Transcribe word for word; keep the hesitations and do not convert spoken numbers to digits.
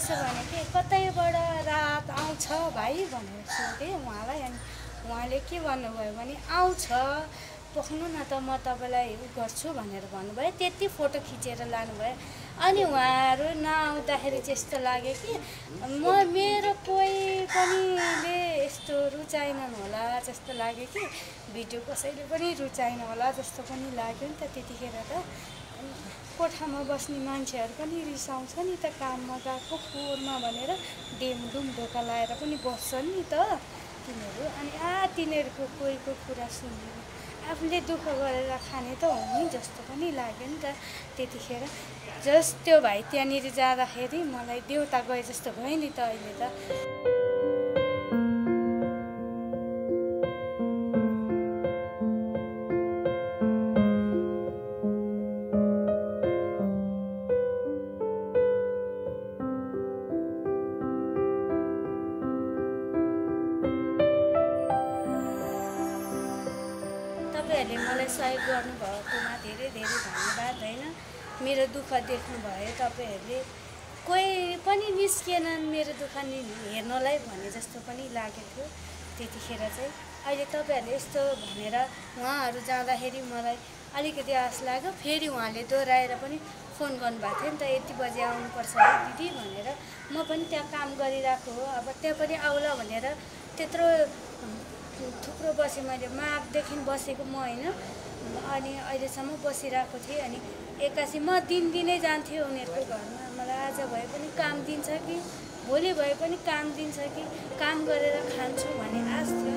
यसो भने कि कतैबाट रात आउँछ भाइ भनेर सोधेँ उहाँलाई। अनि उहाँले के भन्नुभयो भने आउँछ पोख्नु न त म तपाईँलाई उ गर्छु भनेर भन्नुभयो। त्यति फोटो खिचेर लानुभयो। अनि उहाँहरू नआउँदाखेरि चाहिँ यस्तो लाग्यो कि म मेरो कोही पनिले यस्तो रुचाएनन् होला जस्तो लाग्यो कि भिडियो कसैले पनि रुचाएन होला जस्तो पनि लाग्यो नि त। त्यतिखेर त कोठामा बस्ने मान्छेहरू पनि रिसाउँछ नि त, काममा गएको फोहोरमा भनेर डेमडुम ढोका लाएर पनि बस्छन् नि त तिनीहरू। अनि आ तिनीहरूको कोहीको कुरा सुन्नु आफूले दुःख गरेर खाने त हो नि जस्तो पनि लाग्यो नि त त्यतिखेर। जस त्यो भाइ त्यहाँनिर जाँदाखेरि मलाई देउता गए जस्तो भयो नि त अहिले त। तपाईँहरूले मलाई सहयोग गर्नुभएकोमा धेरै धेरै धन्यवाद होइन। मेरो दुःख देख्नुभयो तपाईँहरूले, कोही पनि निस्किएनन् मेरो दुःख हेर्नलाई भने जस्तो पनि लागेको थियो त्यतिखेर चाहिँ। अहिले तपाईँहरूले यस्तो भनेर उहाँहरू जाँदाखेरि मलाई अलिकति आश लाग्यो। फेरि उहाँले दोहोऱ्याएर पनि फोन गर्नुभएको थियो नि त, यति बजी आउनुपर्छ दिदी भनेर। म पनि त्यहाँ काम गरिरहेको हो, अब त्यहाँ पनि आउला भनेर त्यत्रो थुप्रो बसेँ मैले। माघदेखि बसेको म होइन, अनि अहिलेसम्म बसिरहेको थिएँ। अनि एक्कासी म दिनदिनै जान्थेँ उनीहरूको घरमा। मलाई आज भए पनि काम दिन्छ कि भोलि भए पनि काम दिन्छ कि काम गरेर खान्छु भन्ने आश थियो।